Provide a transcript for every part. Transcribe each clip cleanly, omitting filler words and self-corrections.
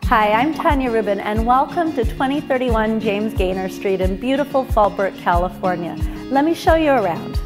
Hi, I'm Tanya Rubin, and welcome to 2031 James Gaynor Street in beautiful Fallbrook, California. Let me show you around.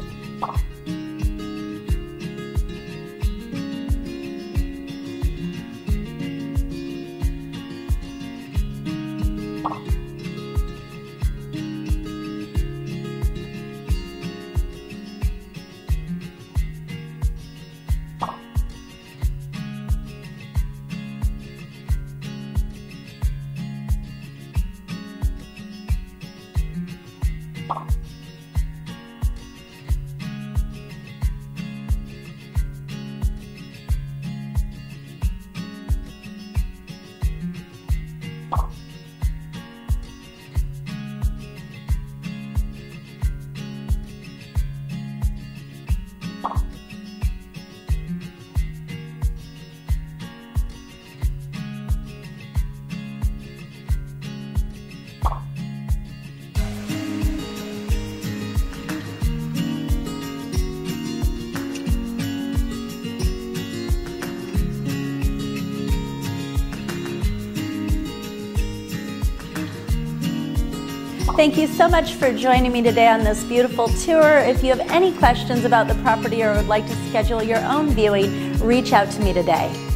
Thank you so much for joining me today on this beautiful tour. If you have any questions about the property or would like to schedule your own viewing, reach out to me today.